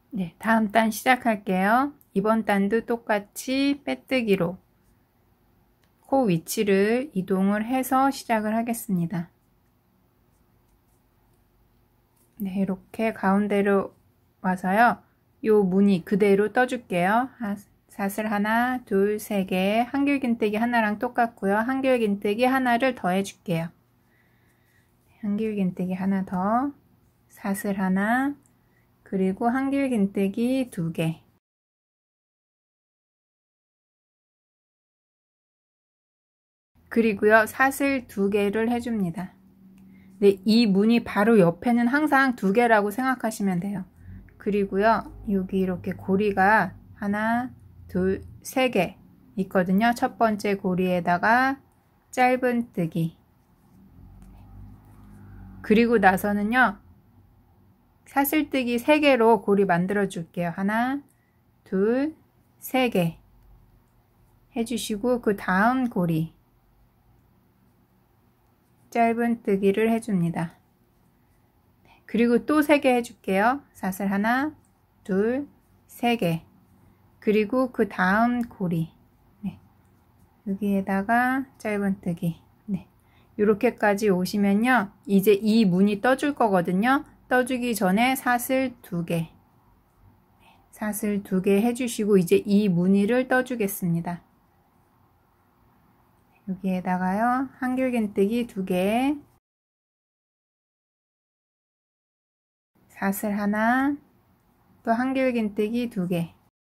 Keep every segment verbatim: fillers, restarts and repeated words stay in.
네, 다음 단 시작할게요. 이번 단도 똑같이 빼뜨기로 코 위치를 이동을 해서 시작을 하겠습니다. 네, 이렇게 가운데로 와서요. 요 무늬 그대로 떠줄게요. 사슬 하나, 둘, 세 개, 한길긴뜨기 하나랑 똑같고요. 한길긴뜨기 하나를 더 해줄게요. 한길긴뜨기 하나 더, 사슬 하나, 그리고 한길긴뜨기 두 개. 그리고요, 사슬 두 개를 해줍니다. 네, 이 무늬 바로 옆에는 항상 두 개라고 생각하시면 돼요. 그리고요, 여기 이렇게 고리가 하나, 둘, 세 개 있거든요. 첫 번째 고리에다가 짧은뜨기. 그리고 나서는요, 사슬뜨기 세 개로 고리 만들어 줄게요. 하나, 둘, 세 개 해주시고 그 다음 고리 짧은뜨기를 해줍니다. 그리고 또 세 개 해줄게요. 사슬 하나, 둘, 세 개. 그리고 그 다음 고리. 네. 여기에다가 짧은뜨기. 네. 이렇게까지 오시면요. 이제 이 무늬 떠줄 거거든요. 떠주기 전에 사슬 두 개. 사슬 두 개 해주시고 이제 이 무늬를 떠주겠습니다. 여기에다가요. 한길긴뜨기 두 개. 사슬 하나, 또 한길긴뜨기 두 개.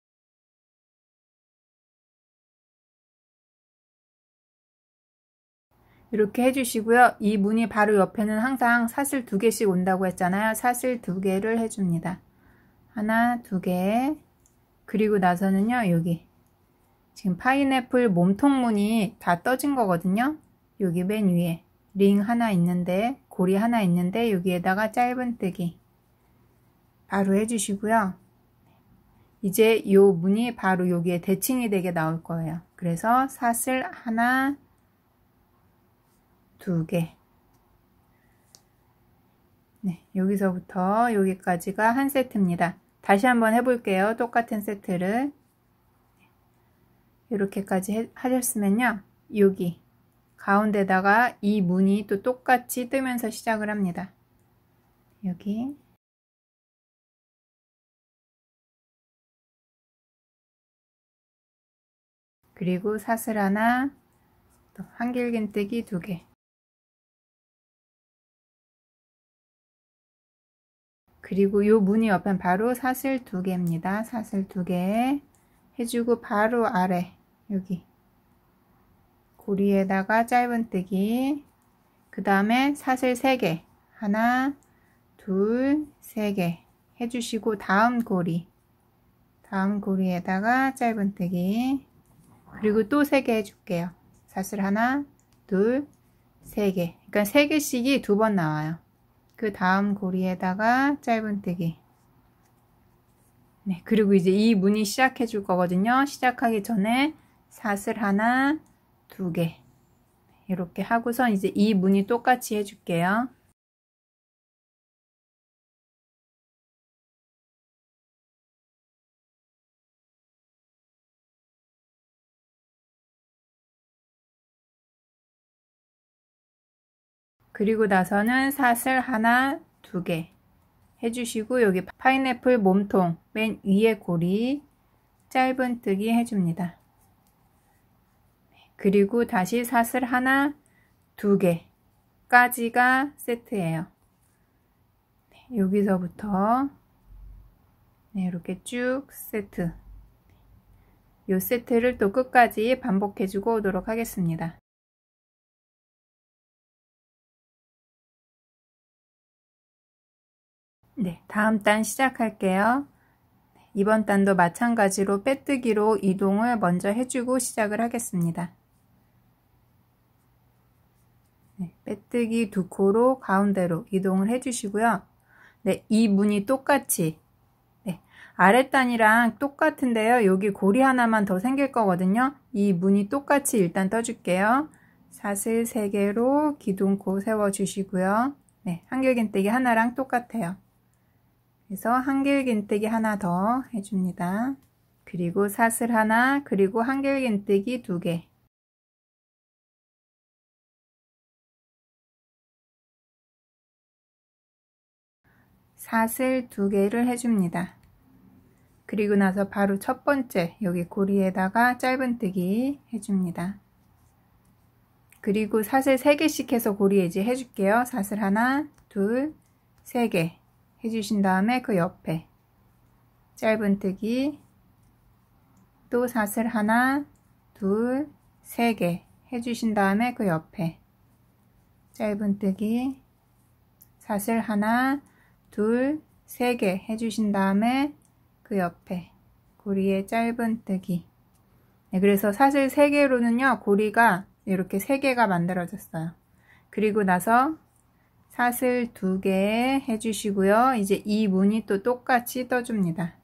이렇게 해주시고요. 이 무늬 바로 옆에는 항상 사슬 두 개씩 온다고 했잖아요. 사슬 두 개를 해줍니다. 하나, 두 개. 그리고 나서는요. 여기 지금 파인애플 몸통 무늬 다 떠진 거거든요. 여기 맨 위에 링 하나 있는데, 고리 하나 있는데 여기에다가 짧은뜨기 바로 해주시고요. 이제 이 무늬 바로 여기에 대칭이 되게 나올 거예요. 그래서 사슬 하나, 두 개. 네, 여기서부터 여기까지가 한 세트입니다. 다시 한번 해볼게요. 똑같은 세트를. 이렇게까지 하셨으면요. 여기 가운데다가 이 무늬 또 똑같이 뜨면서 시작을 합니다. 여기. 그리고 사슬 하나, 또 한길긴뜨기 두 개. 그리고 요 무늬 옆엔 바로 사슬 두 개입니다. 사슬 두 개 해주고 바로 아래 여기 고리에다가 짧은뜨기, 그 다음에 사슬 세 개, 하나, 둘, 세 개 해주시고 다음 고리, 다음 고리에다가 짧은뜨기, 그리고 또 세 개 해줄게요. 사슬 하나, 둘, 세 개. 그러니까 세 개씩이 두 번 나와요. 그 다음 고리에다가 짧은뜨기. 네, 그리고 이제 이 무늬 시작해 줄 거거든요. 시작하기 전에 사슬 하나, 두 개 이렇게 하고서 이제 이 무늬 똑같이 해줄게요. 그리고 나서는 사슬 하나, 두 개 해주시고 여기 파인애플 몸통 맨 위에 고리 짧은뜨기 해줍니다. 그리고 다시 사슬 하나, 두 개까지가 세트예요. 네, 여기서부터 네, 이렇게 쭉 세트. 이 세트를 또 끝까지 반복해주고 오도록 하겠습니다. 네, 다음 단 시작할게요. 이번 단도 마찬가지로 빼뜨기로 이동을 먼저 해주고 시작을 하겠습니다. 네, 빼뜨기 두 코로 가운데로 이동을 해주시고요. 네, 이 무늬 똑같이 네, 아랫단이랑 똑같은데요. 여기 고리 하나만 더 생길 거거든요. 이 무늬 똑같이 일단 떠줄게요. 사슬 세 개로 기둥코 세워 주시고요. 네, 한길긴뜨기 하나랑 똑같아요. 그래서 한길긴뜨기 하나 더 해줍니다. 그리고 사슬 하나, 그리고 한길긴뜨기 두 개. 사슬 두 개를 해줍니다. 그리고 나서 바로 첫 번째 여기 고리에다가 짧은뜨기 해줍니다. 그리고 사슬 세 개씩 해서 고리에 이제 해줄게요. 사슬 하나, 둘, 세 개 해주신 다음에 그 옆에 짧은뜨기, 또 사슬 하나, 둘, 세 개 해주신 다음에 그 옆에 짧은뜨기, 사슬 하나, 둘, 세 개 해주신 다음에 그 옆에 고리에 짧은뜨기. 네, 그래서 사슬 세 개로는요 고리가 이렇게 세 개가 만들어졌어요. 그리고 나서 사슬 두 개 해주시고요. 이제 이 무늬 또 똑같이 떠줍니다.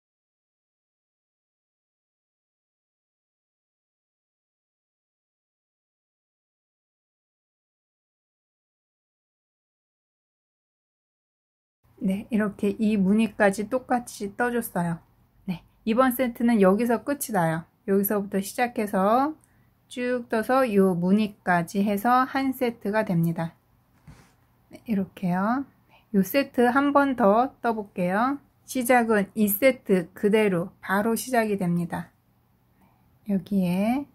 네, 이렇게 이 무늬까지 똑같이 떠줬어요. 네, 이번 세트는 여기서 끝이 나요. 여기서부터 시작해서 쭉 떠서 이 무늬까지 해서 한 세트가 됩니다. 네, 이렇게요. 이 세트 한 번 더 떠볼게요. 시작은 이 세트 그대로 바로 시작이 됩니다. 여기에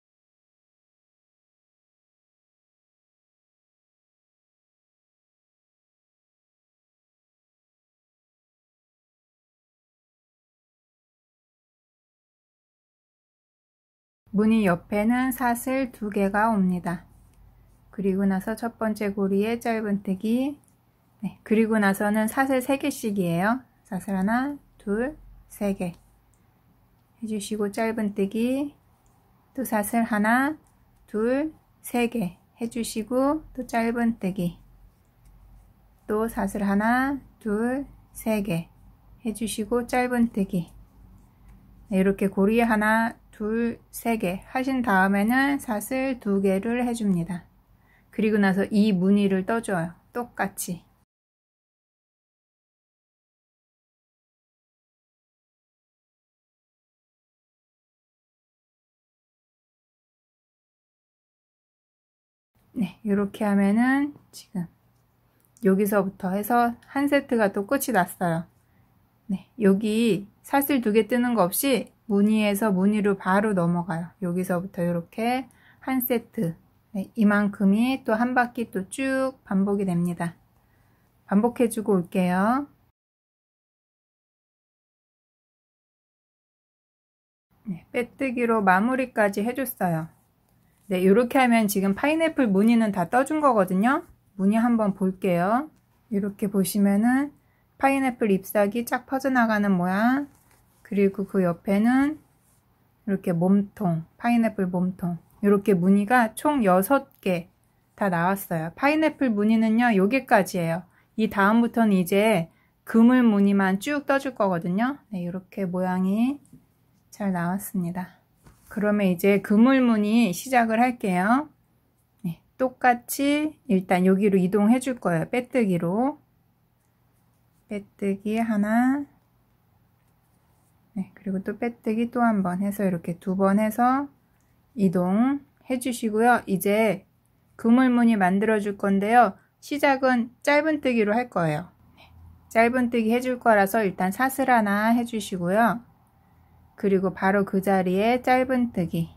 무늬 옆에는 사슬 두 개가 옵니다. 그리고 나서 첫 번째 고리에 짧은뜨기, 네, 그리고 나서는 사슬 세 개씩이에요. 사슬 하나, 둘, 세 개 해주시고 짧은뜨기, 또 사슬 하나, 둘, 세 개 해주시고 또 짧은뜨기, 또 사슬 하나, 둘, 세 개 해주시고 짧은뜨기. 네, 이렇게 고리 하나, 둘, 세 개 하신 다음에는 사슬 두 개를 해줍니다. 그리고 나서 이 무늬를 떠줘요. 똑같이. 네, 이렇게 하면은 지금 여기서부터 해서 한 세트가 또 끝이 났어요. 네, 여기 사슬 두 개 뜨는 거 없이 무늬에서 무늬로 바로 넘어가요. 여기서부터 이렇게 한 세트, 네, 이만큼이 또 한 바퀴 또 쭉 반복이 됩니다. 반복해 주고 올게요. 네, 빼뜨기로 마무리까지 해줬어요. 네, 이렇게 하면 지금 파인애플 무늬는 다 떠준 거거든요. 무늬 한번 볼게요. 이렇게 보시면은 파인애플 잎사귀 쫙 퍼져나가는 모양, 그리고 그 옆에는 이렇게 몸통, 파인애플 몸통, 이렇게 무늬가 총 여섯 개 다 나왔어요. 파인애플 무늬는요 여기까지예요. 이 다음부터는 이제 그물 무늬만 쭉 떠줄 거거든요. 네, 이렇게 모양이 잘 나왔습니다. 그러면 이제 그물 무늬 시작을 할게요. 네, 똑같이 일단 여기로 이동해 줄 거예요. 빼뜨기로. 빼뜨기 하나, 네, 그리고 또 빼뜨기 또 한 번 해서 이렇게 두 번 해서 이동해 주시고요. 이제 그물무늬 만들어 줄 건데요. 시작은 짧은뜨기로 할 거예요. 네, 짧은뜨기 해줄 거라서 일단 사슬 하나 해주시고요. 그리고 바로 그 자리에 짧은뜨기.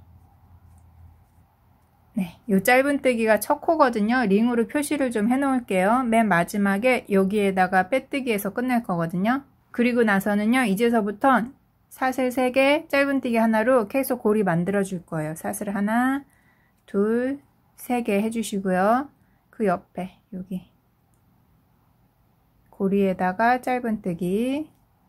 네, 요 짧은뜨기가 첫 코거든요. 링으로 표시를 좀 해 놓을게요. 맨 마지막에 여기에다가 빼뜨기해서 끝낼 거거든요. 그리고 나서는요, 이제서부터 사슬 세 개, 짧은뜨기 하나로 계속 고리 만들어 줄 거예요. 사슬 하나, 둘, 세 개 해주시고요. 그 옆에 여기 고리에다가 짧은뜨기,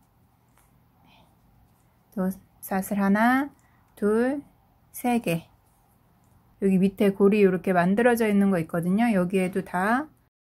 또 사슬 하나, 둘, 세 개. 여기 밑에 고리 이렇게 만들어져 있는 거 있거든요. 여기에도 다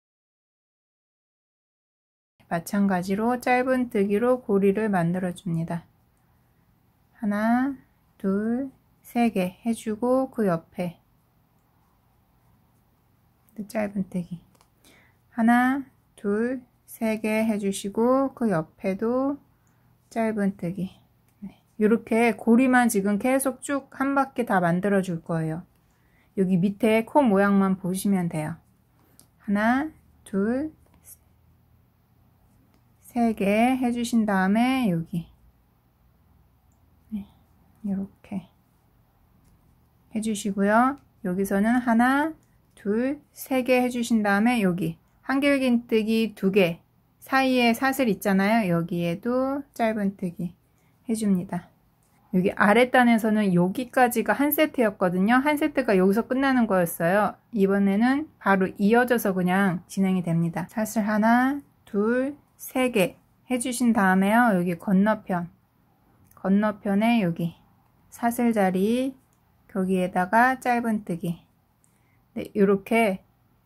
마찬가지로 짧은뜨기로 고리를 만들어 줍니다. 하나, 둘, 세 개 해주고 그 옆에 짧은뜨기 하나, 둘, 세 개 해주시고 그 옆에도 짧은뜨기. 이렇게 고리만 지금 계속 쭉 한 바퀴 다 만들어 줄 거예요. 여기 밑에 코 모양만 보시면 돼요. 하나, 둘, 세 개 해주신 다음에 여기 이렇게 해주시고요. 여기서는 하나, 둘, 세 개 해주신 다음에 여기 한길긴뜨기 두 개 사이에 사슬 있잖아요. 여기에도 짧은뜨기 해줍니다. 여기 아랫단에서는 여기까지가 한 세트였거든요. 한 세트가 여기서 끝나는 거였어요. 이번에는 바로 이어져서 그냥 진행이 됩니다. 사슬 하나, 둘, 세 개 해주신 다음에요. 여기 건너편, 건너편에 여기 사슬 자리, 거기에다가 짧은뜨기. 네, 이렇게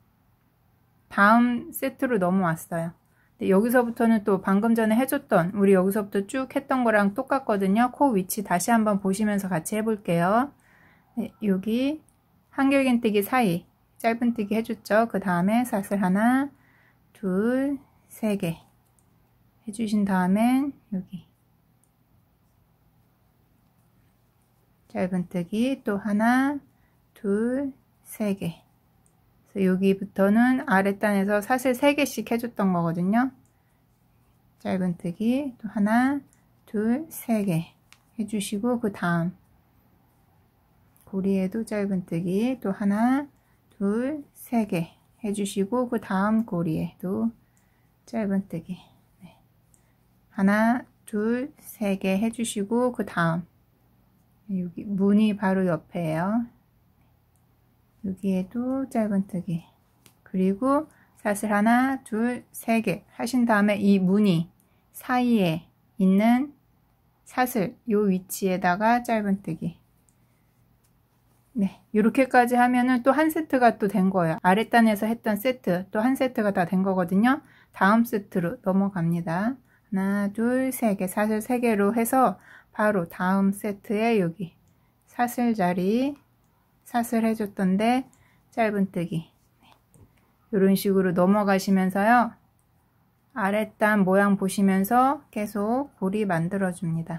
다음 세트로 넘어왔어요. 네, 여기서부터는 또 방금 전에 해줬던 우리 여기서부터 쭉 했던 거랑 똑같거든요. 코 위치 다시 한번 보시면서 같이 해볼게요. 네, 여기 한길긴뜨기 사이 짧은뜨기 해줬죠. 그 다음에 사슬 하나, 둘, 세 개 해주신 다음엔 여기 짧은뜨기 또 하나, 둘, 세 개. 그래서 여기부터는 아랫단에서 사슬 세 개씩 해줬던 거거든요. 짧은뜨기 또 하나, 둘, 세 개 해주시고 그 다음 고리에도 짧은뜨기 또 하나, 둘, 세 개 해주시고 그 다음 고리에도 짧은뜨기 네. 하나, 둘, 세 개 해주시고 그 다음 여기 무늬 바로 옆에요. 여기에도 짧은뜨기 그리고 사슬 하나, 둘, 세 개 하신 다음에 이 무늬 사이에 있는 사슬 요 위치에다가 짧은뜨기. 네, 이렇게까지 하면은 또 한 세트가 또 된 거예요. 아랫단에서 했던 세트 또 한 세트가 다 된 거거든요. 다음 세트로 넘어갑니다. 하나, 둘, 세 개 사슬 세 개로 해서 바로 다음 세트에 여기 사슬 자리 사슬 해줬던데 짧은뜨기 이런 식으로 넘어가시면서요. 아랫단 모양 보시면서 계속 고리 만들어 줍니다.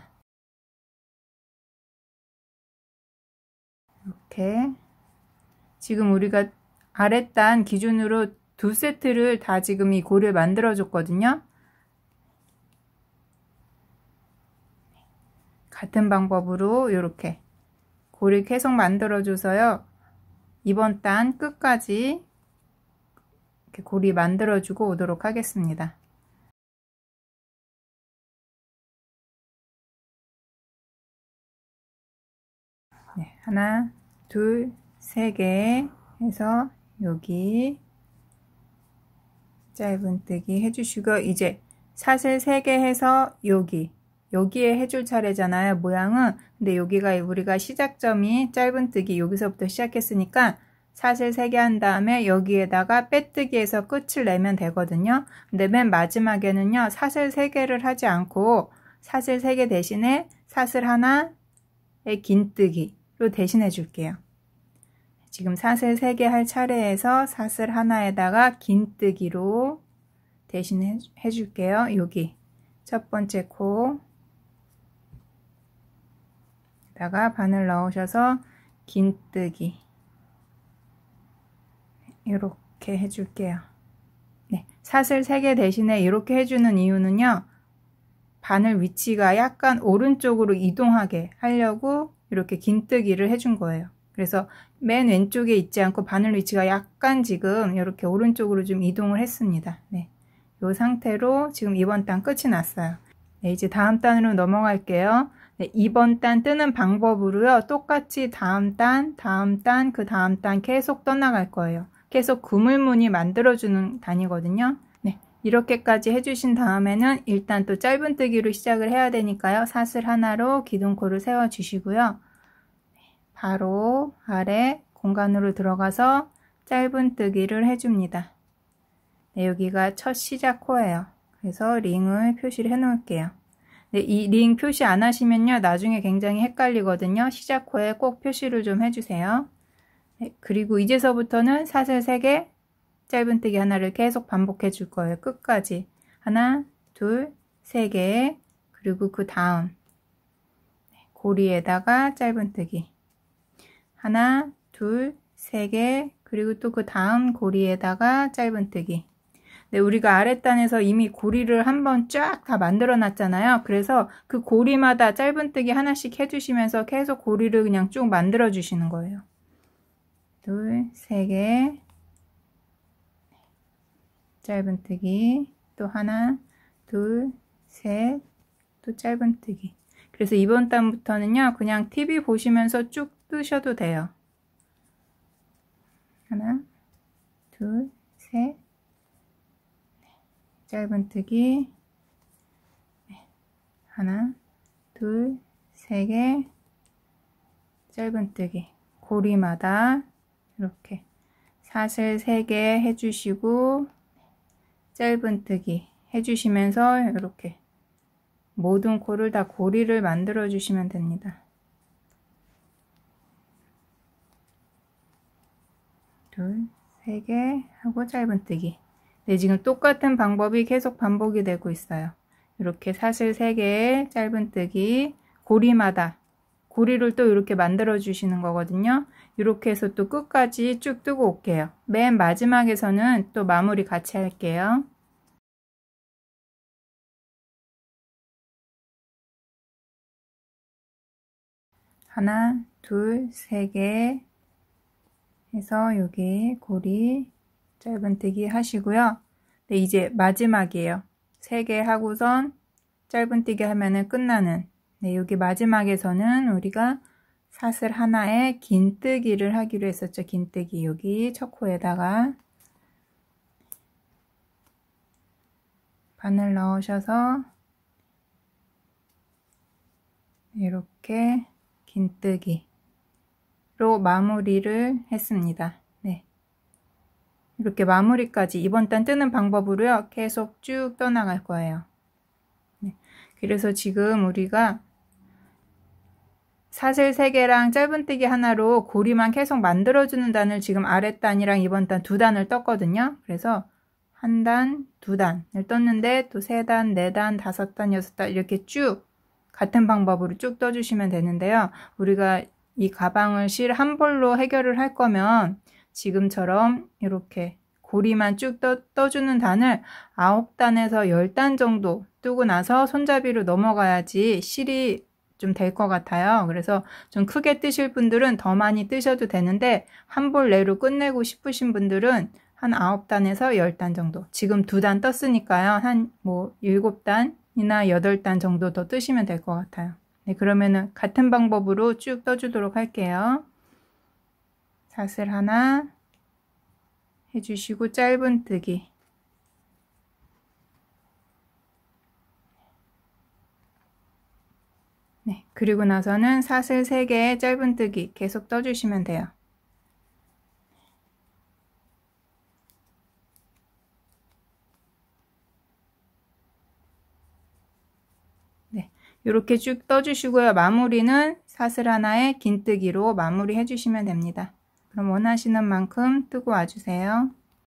이렇게 지금 우리가 아랫단 기준으로 두 세트를 다 지금 이 고리를 만들어 줬거든요. 같은 방법으로 이렇게 고리 계속 만들어 줘서요. 이번 단 끝까지 이렇게 고리 만들어 주고 오도록 하겠습니다. 네, 하나, 둘, 세 개 해서 여기 짧은뜨기 해주시고 이제 사슬 세 개 해서 여기 여기에 해줄 차례잖아요. 모양은. 근데 여기가 우리가 시작점이 짧은뜨기 여기서부터 시작했으니까 사슬 세 개 한 다음에 여기에다가 빼뜨기해서 끝을 내면 되거든요. 근데 맨 마지막에는요. 사슬 세 개를 하지 않고 사슬 세 개 대신에 사슬 하나의 긴뜨기로 대신해 줄게요. 지금 사슬 세 개 할 차례에서 사슬 하나에다가 긴뜨기로 대신해 줄게요. 여기 첫 번째 코 다가 바늘 넣으셔서 긴뜨기 이렇게 해줄게요. 네, 사슬 세 개 대신에 이렇게 해주는 이유는요. 바늘 위치가 약간 오른쪽으로 이동하게 하려고 이렇게 긴뜨기를 해준 거예요. 그래서 맨 왼쪽에 있지 않고 바늘 위치가 약간 지금 이렇게 오른쪽으로 좀 이동을 했습니다. 네, 이 상태로 지금 이번 단 끝이 났어요. 네, 이제 다음 단으로 넘어갈게요. 네, 이번 단 뜨는 방법으로요. 똑같이 다음 단, 다음 단, 그 다음 단 계속 떠나갈 거예요. 계속 그물무늬 만들어주는 단이거든요. 네, 이렇게까지 해주신 다음에는 일단 또 짧은뜨기로 시작을 해야 되니까요. 사슬 하나로 기둥코를 세워주시고요. 바로 아래 공간으로 들어가서 짧은뜨기를 해줍니다. 네, 여기가 첫 시작 코예요. 그래서 링을 표시를 해 놓을게요. 네, 이 링 표시 안 하시면요. 나중에 굉장히 헷갈리거든요. 시작 코에 꼭 표시를 좀 해주세요. 네, 그리고 이제서부터는 사슬 세 개, 짧은뜨기 하나를 계속 반복해 줄 거예요. 끝까지. 하나, 둘, 세 개. 그리고 그 다음 고리에다가 짧은뜨기 하나, 둘, 세 개. 그리고 또 그 다음 고리에다가 짧은뜨기. 네, 우리가 아랫단에서 이미 고리를 한번 쫙 다 만들어 놨잖아요. 그래서 그 고리마다 짧은뜨기 하나씩 해주시면서 계속 고리를 그냥 쭉 만들어 주시는 거예요. 둘, 세 개. 짧은뜨기. 또 하나, 둘, 셋. 또 짧은뜨기. 그래서 이번 단부터는요, 그냥 티비 보시면서 쭉 뜨셔도 돼요. 하나, 둘, 셋. 짧은뜨기. 하나, 둘, 세 개. 짧은뜨기. 고리마다 이렇게 사슬 세 개 해주시고 짧은뜨기 해주시면서 이렇게 모든 코를 다 고리를 만들어 주시면 됩니다. 둘, 세 개 하고 짧은뜨기. 네, 지금 똑같은 방법이 계속 반복이 되고 있어요. 이렇게 사슬 세 개에 짧은뜨기, 고리마다 고리를 또 이렇게 만들어 주시는 거거든요. 이렇게 해서 또 끝까지 쭉 뜨고 올게요. 맨 마지막에서는 또 마무리 같이 할게요. 하나, 둘, 세 개 해서 여기 고리 짧은뜨기 하시고요. 네, 이제 마지막이에요. 세 개 하고선 짧은뜨기 하면은 끝나는. 네, 여기 마지막에서는 우리가 사슬 하나에 긴뜨기를 하기로 했었죠. 긴뜨기 여기 첫 코에다가 바늘 넣으셔서 이렇게 긴뜨기로 마무리를 했습니다. 네, 이렇게 마무리까지 이번 단 뜨는 방법으로요 계속 쭉 떠나갈 거예요. 네, 그래서 지금 우리가 사슬 세 개랑 짧은뜨기 하나로 고리만 계속 만들어주는 단을 지금 아랫단이랑 이번 단 두 단을 떴거든요. 그래서 한 단, 두 단을 떴는데 또 세 단, 네 단, 다섯 단, 여섯 단 이렇게 쭉 같은 방법으로 쭉 떠주시면 되는데요. 우리가 이 가방을 실 한 볼로 해결을 할 거면 지금처럼 이렇게 고리만 쭉 떠, 떠주는 단을 아홉 단에서 열 단 정도 뜨고 나서 손잡이로 넘어가야지 실이 좀 될 것 같아요. 그래서 좀 크게 뜨실 분들은 더 많이 뜨셔도 되는데 한 볼 내로 끝내고 싶으신 분들은 한 아홉 단에서 열 단 정도, 지금 두 단 떴으니까요. 한 뭐 일곱 단이나 여덟 단 정도 더 뜨시면 될 것 같아요. 네, 그러면은 같은 방법으로 쭉 떠주도록 할게요. 사슬 하나 해주시고 짧은뜨기. 네, 그리고 나서는 사슬 세 개에 짧은뜨기 계속 떠주시면 돼요. 네, 이렇게 쭉 떠주시고요. 마무리는 사슬 하나에 긴뜨기로 마무리 해주시면 됩니다. 그럼 원하시는 만큼 뜨고 와주세요.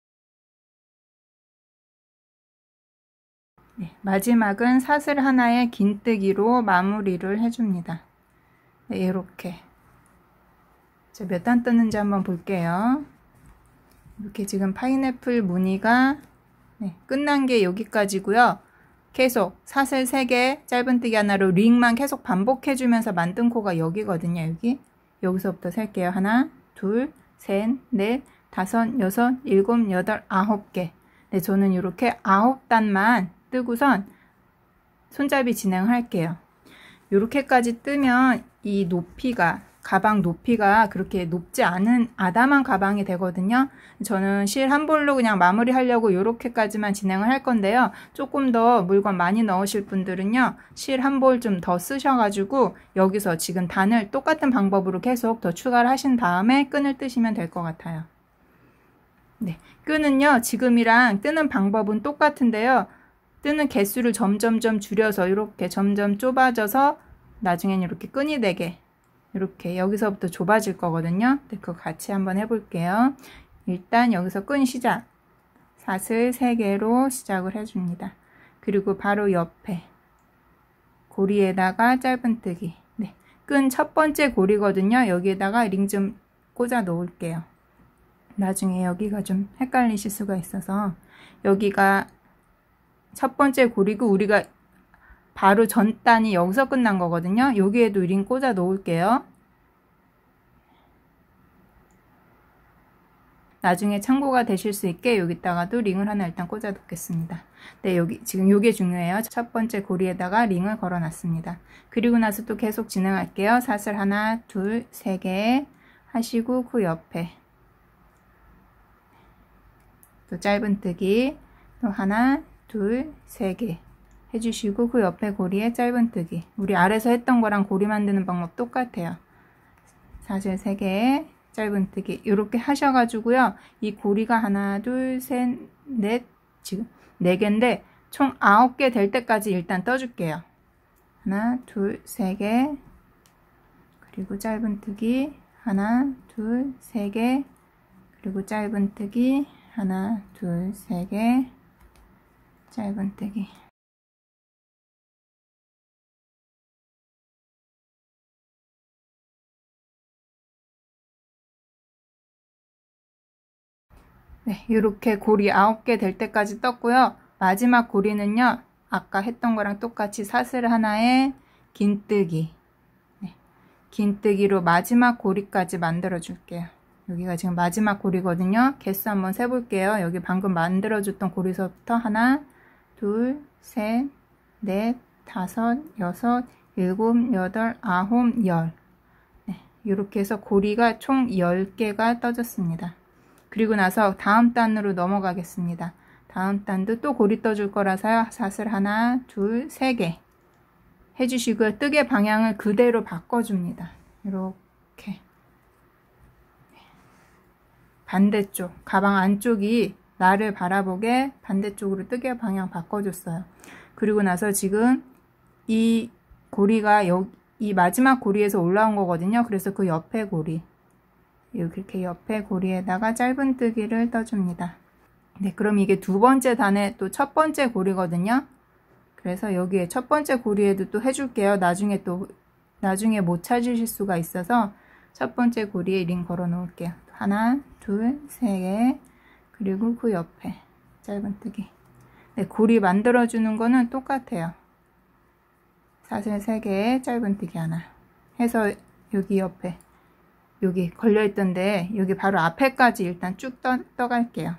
네, 마지막은 사슬 하나에 긴뜨기로 마무리를 해줍니다. 네, 이렇게 몇 단 떴는지 한번 볼게요. 이렇게 지금 파인애플 무늬가 네, 끝난 게 여기까지고요. 계속 사슬 세 개, 짧은뜨기 하나로 링만 계속 반복해주면서 만든 코가 여기거든요. 여기 여기서부터 셀게요. 하나, 둘, 셋, 넷, 다섯, 여섯, 일곱, 여덟, 아홉 개. 네, 저는 이렇게 아홉 단만 뜨고선 손잡이 진행할게요. 이렇게까지 뜨면 이 높이가, 가방 높이가 그렇게 높지 않은 아담한 가방이 되거든요. 저는 실 한 볼로 그냥 마무리 하려고 이렇게까지만 진행을 할 건데요. 조금 더 물건 많이 넣으실 분들은요, 실 한 볼 좀 더 쓰셔가지고 여기서 지금 단을 똑같은 방법으로 계속 더 추가를 하신 다음에 끈을 뜨시면 될 것 같아요. 네, 끈은요 지금이랑 뜨는 방법은 똑같은데요, 뜨는 개수를 점점점 줄여서 이렇게 점점 좁아져서 나중엔 이렇게 끈이 되게 이렇게 여기서부터 좁아질 거거든요. 네, 그거 같이 한번 해볼게요. 일단 여기서 끈 시작, 사슬 세 개로 시작을 해줍니다. 그리고 바로 옆에 고리에다가 짧은뜨기. 네, 끈 첫 번째 고리거든요. 여기에다가 링 좀 꽂아 놓을게요. 나중에 여기가 좀 헷갈리실 수가 있어서. 여기가 첫 번째 고리고 우리가 바로 전 단이 여기서 끝난 거거든요. 여기에도 링 꽂아 놓을게요. 나중에 참고가 되실 수 있게 여기다가도 링을 하나 일단 꽂아 놓겠습니다. 네, 여기 지금 요게 중요해요. 첫 번째 고리에다가 링을 걸어 놨습니다. 그리고 나서 또 계속 진행할게요. 사슬 하나, 둘, 세 개 하시고 그 옆에 또 짧은뜨기 또 하나, 둘, 세 개 해주시고 그 옆에 고리에 짧은뜨기. 우리 아래서 했던 거랑 고리 만드는 방법 똑같아요. 사슬 세 개 짧은뜨기 이렇게 하셔가지고요. 이 고리가 하나, 둘, 셋, 넷, 지금 네 개인데 총 아홉 개 될 때까지 일단 떠줄게요. 하나, 둘, 세 개 그리고 짧은뜨기 하나, 둘, 세 개 그리고 짧은뜨기 하나, 둘, 세 개 짧은뜨기. 네, 이렇게 고리 아홉 개 될 때까지 떴고요. 마지막 고리는요, 아까 했던 거랑 똑같이 사슬 하나에 긴뜨기. 네, 긴뜨기로 마지막 고리까지 만들어 줄게요. 여기가 지금 마지막 고리거든요. 개수 한번 세볼게요. 여기 방금 만들어 줬던 고리서부터 하나, 둘, 셋, 넷, 다섯, 여섯, 일곱, 여덟, 아홉, 열. 네, 이렇게 해서 고리가 총 열 개가 떠졌습니다. 그리고 나서 다음 단으로 넘어가겠습니다. 다음 단도 또 고리 떠줄 거라서요. 사슬 하나, 둘, 세 개 해주시고요. 뜨개 방향을 그대로 바꿔줍니다. 이렇게 반대쪽, 가방 안쪽이 나를 바라보게 반대쪽으로 뜨개 방향 바꿔줬어요. 그리고 나서 지금 이 고리가 여기, 이 마지막 고리에서 올라온 거거든요. 그래서 그 옆에 고리, 이렇게 옆에 고리에다가 짧은뜨기를 떠줍니다. 네, 그럼 이게 두 번째 단의 또 첫 번째 고리거든요. 그래서 여기에 첫 번째 고리에도 또 해줄게요. 나중에 또 나중에 못 찾으실 수가 있어서 첫 번째 고리에 링 걸어 놓을게요. 하나, 둘, 세 개 그리고 그 옆에 짧은뜨기. 네, 고리 만들어 주는 거는 똑같아요. 사슬 세 개에 짧은뜨기 하나 해서 여기 옆에 여기 걸려 있던데 여기 바로 앞에까지 일단 쭉 떠, 떠갈게요.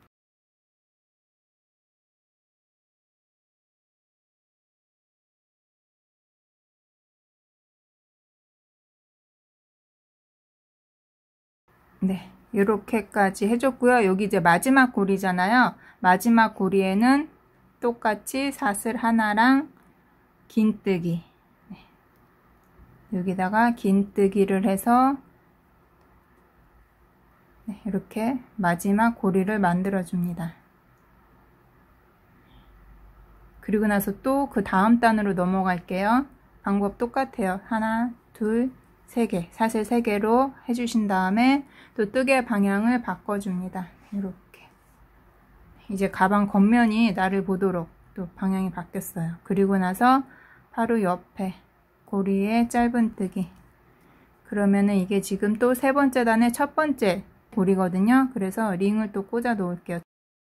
네, 이렇게까지 해줬고요. 여기 이제 마지막 고리잖아요. 마지막 고리에는 똑같이 사슬 하나랑 긴뜨기. 네, 여기다가 긴뜨기를 해서 네, 이렇게 마지막 고리를 만들어 줍니다. 그리고 나서 또 그 다음 단으로 넘어갈게요. 방법 똑같아요. 하나, 둘, 세 개, 사슬 세 개로 해주신 다음에 또 뜨개 방향을 바꿔줍니다. 이렇게. 이제 가방 겉면이 나를 보도록 또 방향이 바뀌었어요. 그리고 나서 바로 옆에 고리에 짧은뜨기. 그러면은 이게 지금 또 세 번째 단의 첫 번째 고리거든요. 그래서 링을 또 꽂아 놓을게요.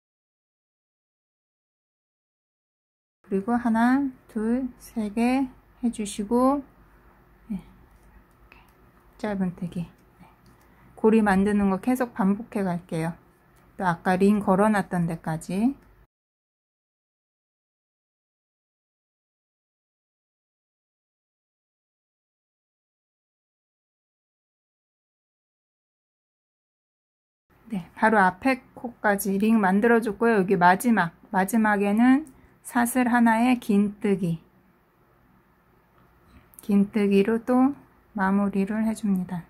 그리고 하나, 둘, 세 개 해주시고 네, 짧은뜨기. 네. 고리 만드는 거 계속 반복해 갈게요. 또 아까 링 걸어 놨던 데까지. 네, 바로 앞에 코까지 링 만들어 줬고요. 여기 마지막 마지막에는 사슬 하나에 긴뜨기 긴뜨기로 또 마무리를 해줍니다.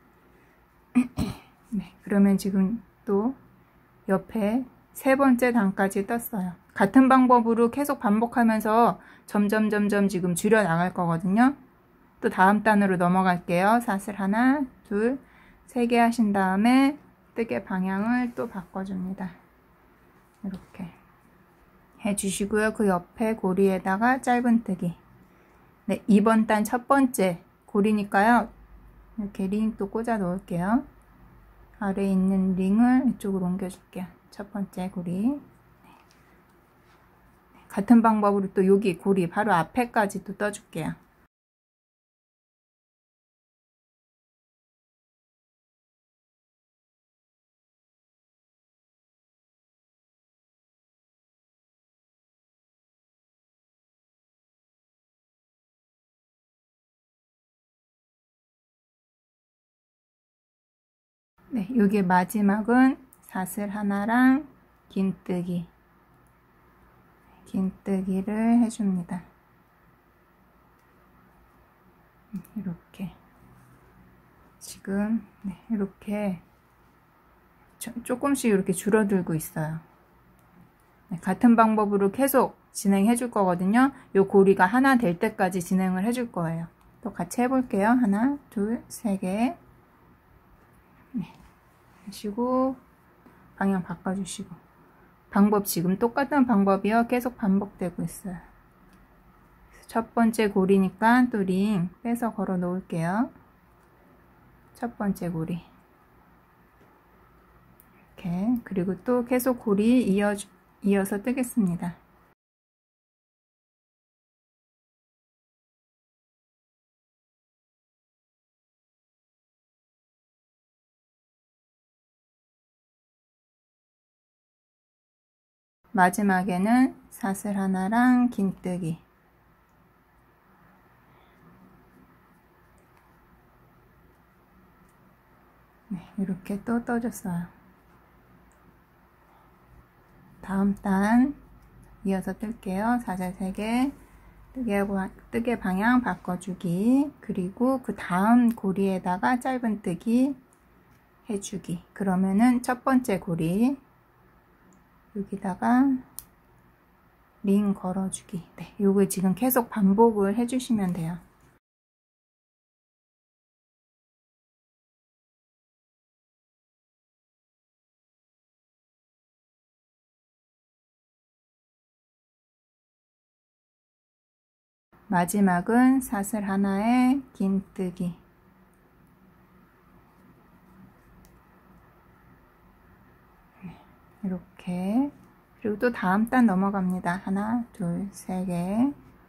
네, 그러면 지금 또 옆에 세 번째 단까지 떴어요. 같은 방법으로 계속 반복하면서 점점 점점 지금 줄여 나갈 거거든요. 또 다음 단으로 넘어갈게요. 사슬 하나, 둘, 세 개 하신 다음에 뜨개 방향을 또 바꿔줍니다. 이렇게 해주시고요. 그 옆에 고리에다가 짧은뜨기. 네, 이번 단 첫 번째 고리니까요. 이렇게 링 또 꽂아 놓을게요. 아래에 있는 링을 이쪽으로 옮겨 줄게요. 첫 번째 고리. 같은 방법으로 또 여기 고리 바로 앞에까지 또 떠줄게요. 네, 여기 마지막은 사슬 하나랑 긴뜨기, 긴뜨기를 해줍니다. 이렇게 지금 네, 이렇게 조금씩 이렇게 줄어들고 있어요. 네, 같은 방법으로 계속 진행해 줄 거거든요. 요 고리가 하나 될 때까지 진행을 해 줄 거예요. 또 같이 해볼게요. 하나, 둘, 세 개. 네, 하시고 방향 바꿔주시고. 방법 지금 똑같은 방법이요. 계속 반복되고 있어요. 첫 번째 고리니까 또 링 빼서 걸어 놓을게요. 첫 번째 고리. 이렇게. 그리고 또 계속 고리 이어, 이어서 뜨겠습니다. 마지막에는 사슬 하나랑 긴뜨기. 네, 이렇게 또 떠줬어요. 다음 단 이어서 뜰게요. 사슬 세 개, 뜨개, 뜨개 방향 바꿔주기, 그리고 그 다음 고리에다가 짧은뜨기 해주기. 그러면은 첫 번째 고리 여기다가 링 걸어주기. 네, 요거 지금 계속 반복을 해주시면 돼요. 마지막은 사슬 하나에 긴뜨기. 이렇게. 그리고 또 다음 단 넘어갑니다. 하나, 둘, 세 개.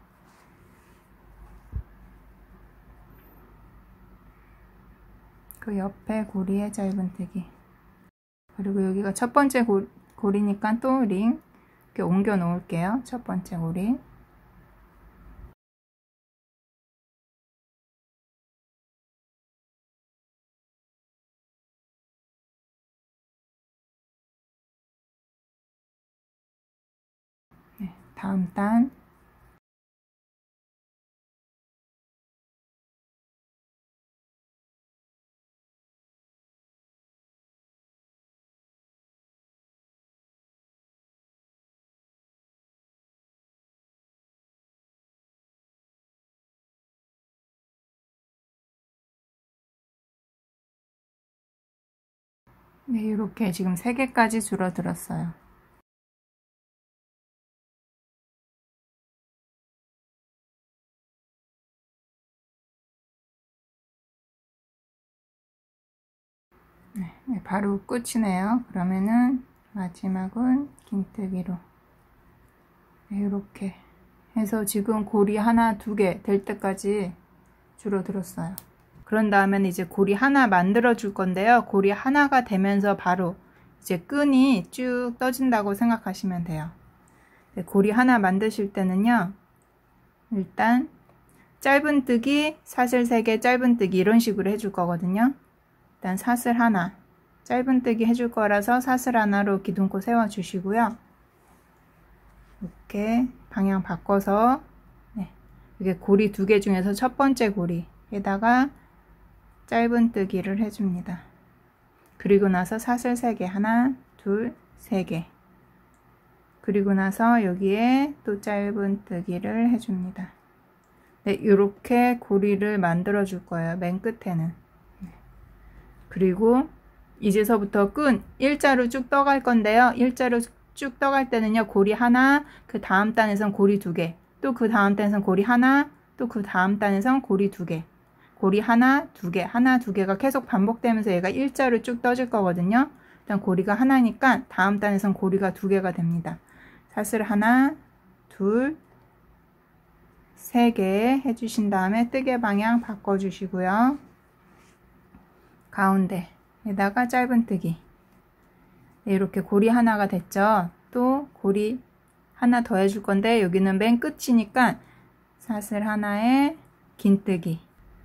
그 옆에 고리에 짧은뜨기. 그리고 여기가 첫 번째 고, 고리니까 또 링 이렇게 옮겨 놓을게요. 첫 번째 고리. 네, 다음 단 네, 이렇게 지금 세 개까지 줄어들었어요. 네, 바로 끝이네요. 그러면은 마지막은 긴뜨기로 네, 이렇게 해서 지금 고리 하나, 두 개 될 때까지 줄어들었어요. 그런 다음에는 이제 고리 하나 만들어 줄 건데요. 고리 하나가 되면서 바로 이제 끈이 쭉 떠진다고 생각하시면 돼요. 네, 고리 하나 만드실 때는요. 일단 짧은뜨기, 사슬 세 개, 짧은뜨기 이런 식으로 해줄 거거든요. 일단 사슬 하나, 짧은뜨기 해줄 거라서 사슬 하나로 기둥코 세워 주시고요. 이렇게 방향 바꿔서 네, 이게 고리 두 개 중에서 첫 번째 고리에다가 짧은뜨기를 해줍니다. 그리고 나서 사슬 세 개, 하나, 둘, 세 개. 그리고 나서 여기에 또 짧은뜨기를 해줍니다. 네, 이렇게 고리를 만들어 줄 거예요. 맨 끝에는. 그리고 이제서부터 끈 일자로 쭉 떠갈 건데요. 일자로 쭉 떠갈 때는요, 고리 하나, 그 다음 단에선 고리 두 개, 또 그 다음 단에선 고리 하나, 또 그 다음 단에선 고리 두 개, 고리 하나, 두 개, 하나, 두 개가 계속 반복되면서 얘가 일자로 쭉 떠질 거거든요. 일단 고리가 하나니까 다음 단에선 고리가 두 개가 됩니다. 사슬 하나, 둘, 세 개 해주신 다음에 뜨개 방향 바꿔주시고요. 가운데에다가 짧은뜨기. 네, 이렇게 고리 하나가 됐죠. 또 고리 하나 더 해줄 건데 여기는 맨 끝이니까 사슬 하나에 긴뜨기.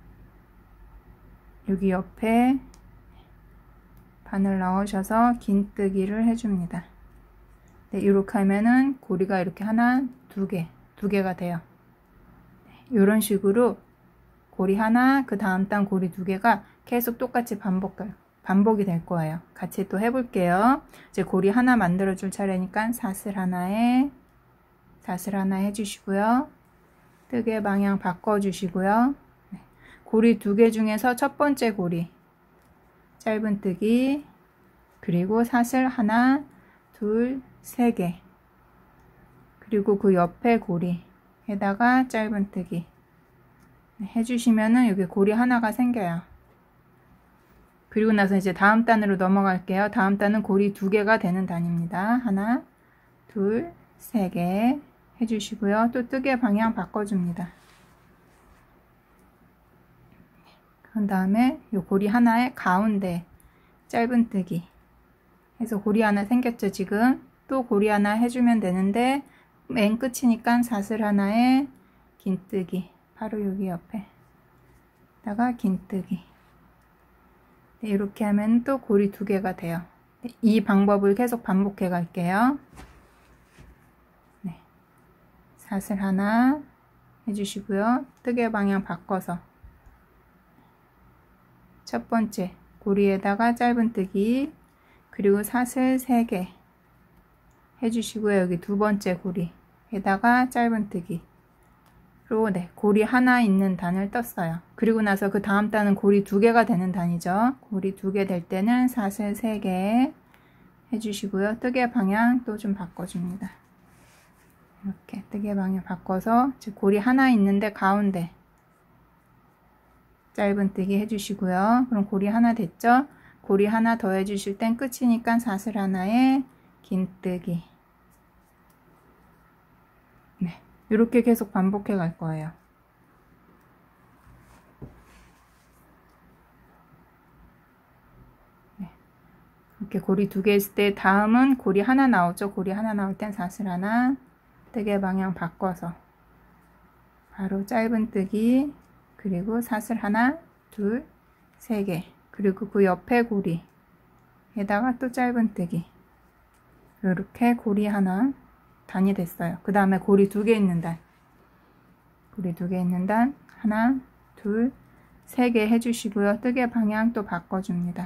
여기 옆에 바늘 넣으셔서 긴뜨기를 해줍니다. 네, 이렇게 하면은 고리가 이렇게 하나, 두 개, 두 개가 돼요. 이런 식으로 고리 하나, 그 다음 단 고리 두 개가 계속 똑같이 반복, 반복이 될 거예요. 같이 또 해볼게요. 이제 고리 하나 만들어 줄 차례니까 사슬 하나에 사슬 하나 해주시고요. 뜨개 방향 바꿔주시고요. 네. 고리 두 개 중에서 첫 번째 고리 짧은뜨기, 그리고 사슬 하나, 둘, 세 개, 그리고 그 옆에 고리에다가 짧은뜨기 해주시면은 여기 고리 하나가 생겨요. 그리고 나서 이제 다음 단으로 넘어갈게요. 다음 단은 고리 두 개가 되는 단입니다. 하나, 둘, 세 개 해주시고요. 또 뜨개 방향 바꿔줍니다. 그 다음에 요 고리 하나의 가운데 짧은뜨기 해서 고리 하나 생겼죠. 지금 또 고리 하나 해주면 되는데 맨 끝이니까 사슬 하나에 긴뜨기, 바로 여기 옆에다가 긴뜨기. 네, 이렇게 하면 또 고리 두 개가 돼요. 네, 이 방법을 계속 반복해 갈게요. 네, 사슬 하나 해주시고요. 뜨개 방향 바꿔서 첫 번째 고리에다가 짧은뜨기, 그리고 사슬 세 개 해주시고요. 여기 두 번째 고리에다가 짧은뜨기. 네, 고리 하나 있는 단을 떴어요. 그리고 나서 그 다음 단은 고리 두 개가 되는 단이죠. 고리 두 개 될 때는 사슬 세 개 해주시고요. 뜨개 방향 또 좀 바꿔줍니다. 이렇게 뜨개 방향 바꿔서 즉 고리 하나 있는데 가운데 짧은뜨기 해주시고요. 그럼 고리 하나 됐죠? 고리 하나 더 해주실 땐 끝이니까 사슬 하나에 긴뜨기. 네, 이렇게 계속 반복해 갈 거예요. 네, 이렇게 고리 두 개 있을 때 다음은 고리 하나 나오죠. 고리 하나 나올 땐 사슬 하나, 뜨개 방향 바꿔서 바로 짧은뜨기, 그리고 사슬 하나, 둘, 세 개, 그리고 그 옆에 고리에다가 또 짧은뜨기. 이렇게 고리 하나 단이 됐어요. 그 다음에 고리 두 개 있는 단, 고리 두 개 있는 단 하나, 둘, 세 개 해주시고요. 뜨개 방향 또 바꿔줍니다.